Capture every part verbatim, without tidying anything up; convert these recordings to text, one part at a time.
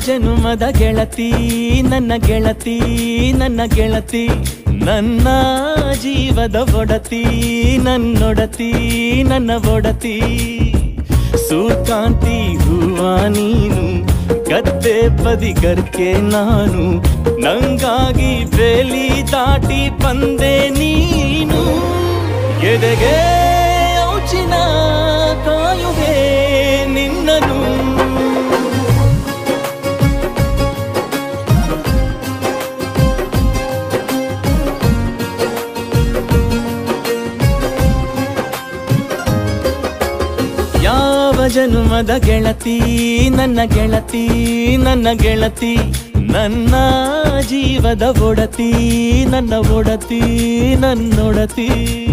ಜನುಮದ ಗೆಳತಿ ನನ್ನ ಗೆಳತಿ ನನ್ನ ಗೆಳತಿ ನನ್ನ ಜೀವದ ಒಡತಿ ನನ್ನೊಡತಿ ನನ್ನ ಒಡತಿ ಸೂರ್ಕಾಂತಿ ಹೂವ ನೀನು ಗದ್ದೆ ಬದಿಗರ್ಕೆ ನಾನು ನಂಗಾಗಿ ಬೇಲಿ ದಾಟಿ ಬಂದೆ ನೀನು ಎದೆಗೆ ಔಚಿನ ಕಾಯುವೆ ನಿನ್ನನು ಜನುಮದ ಗೆಳತಿ ನನ್ನ ಗೆಳತಿ ನನ್ನ ಗೆಳತಿ ನನ್ನ ಜೀವದ ಒಡತಿ ನನ್ನ ಒಡತಿ ನನ್ನೊಡತಿ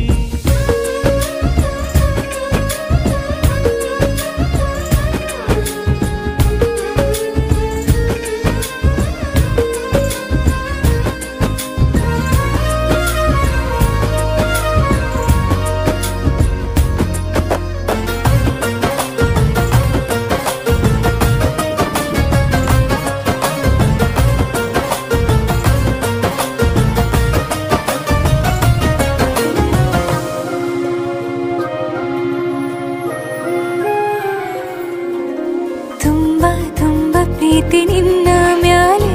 ನಿನ್ನ ಮ್ಯಾಲೆ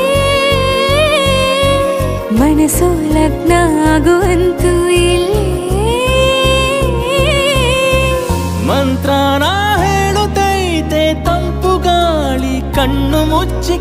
ಮನಸ್ಸು ಲಗ್ನ ಆಗುವಂತೂ ಇಲ್ಲೇ ಮಂತ್ರನ ಹೇಳುತ್ತೈತೆ ತಂಪು ಗಾಳಿ ಕಣ್ಣು ಮುಚ್ಚಿ